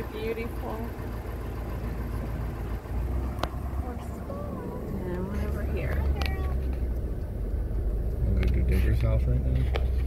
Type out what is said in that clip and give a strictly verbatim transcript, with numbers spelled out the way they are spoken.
beautiful. And one over here. I'm gonna do Digger's house right now.